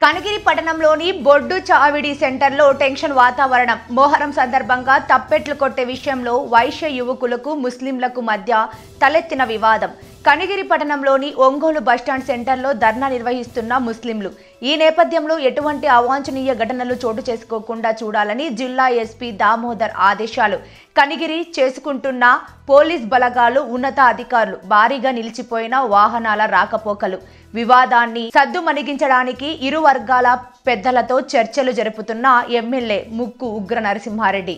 కనిగిరి పట్టణంలోని బొడ్డు చావిడి సెంటర్లో టెన్షన్ వాతావరణం. మొహరం సందర్భంగా తప్పెట్లు కొట్టే విషయంలో వైశ్య యువకులకు ముస్లింలకు మధ్య తలెత్తిన వివాదం. కనిగిరి పట్టణంలోని ఒంగోలు బస్టాండ్ సెంటర్లో ధర్నా నిర్వహిస్తున్న ముస్లింలు ఈ నేపథ్యంలో ఎటువంటి అవాంఛనీయ ఘటనలు చోటు చేసుకోకుండా చూడాలని జిల్లా ఎస్పీ దామోదర్ ఆదేశాలు. కనిగిరి చేసుకుంటున్న పోలీస్ బలగాలు, ఉన్నత అధికారులు, భారీగా నిలిచిపోయిన వాహనాల రాకపోకలు వివాదాన్ని సద్దుమణిగించడానికి ఇరు వర్గాల పెద్దలతో చర్చలు జరుపుతున్న ఎమ్మెల్యే ముక్కు ఉగ్ర నరసింహారెడ్డి.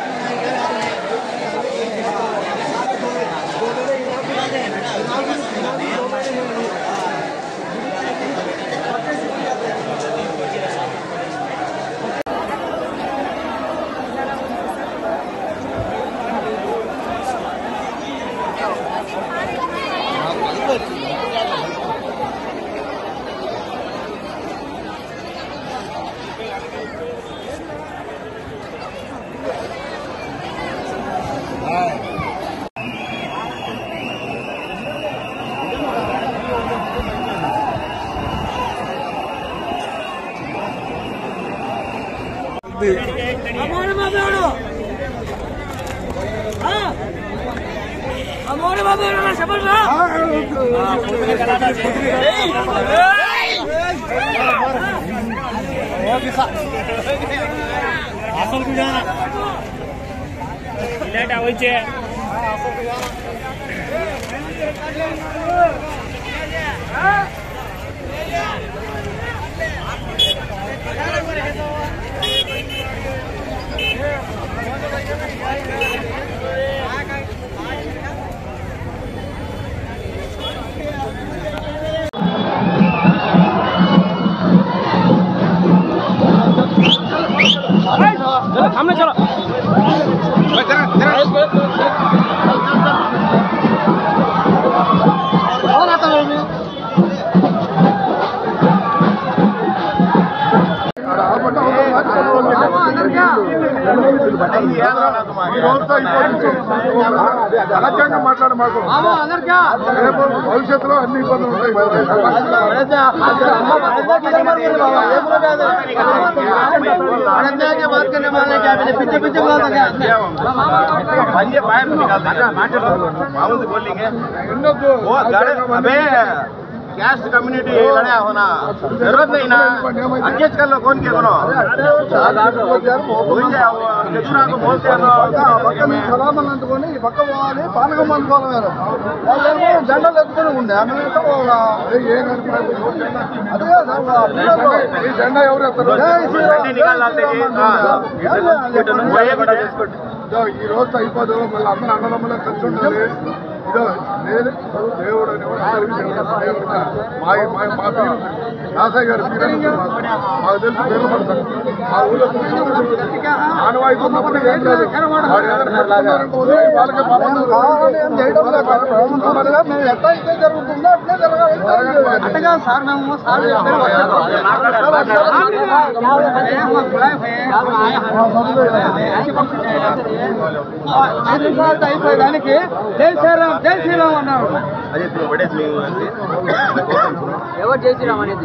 सामने चलो और आता है మాట్లాడు మాకు భవిష్యత్తులో అన్ని ఇబ్బందులు ఉంటాయి. कैस्ट कम्युनिटी लड़ाया होना जरूरत नहीं ना, एडजस्ट कर लो. कौन के बोलो को बोलते సలామని అందుకొని పక్క పోవాలి, పానకం అందుకోవాలి. వాళ్ళేమో జెండాలు ఎత్తుకొని ఉండే ఆమె ఈ జెండా ఎవరు ఎత్తారు? ఈ రోజు అయిపోదు, మళ్ళీ అందరూ అన్నదమ్ములే కలిసి ఉండాలి. ఇదో నేను దేవుడు మా నాసాయి గారు మాకు తెలుసు పేర్లు పడతారు. మా ఊళ్ళో ఆనవాయితీ ఉన్నప్పుడు ఏం లేదు. వాళ్ళకే మేము ఎట్లా అయితే జరుగుతుందో అట్లే జరగాలి. సార్ మేము అయిపోయేదానికి జై శ్రీరామ్ జై శ్రీరామ్ అన్నారు. ఎవరు జై శ్రీరామ్ అనేది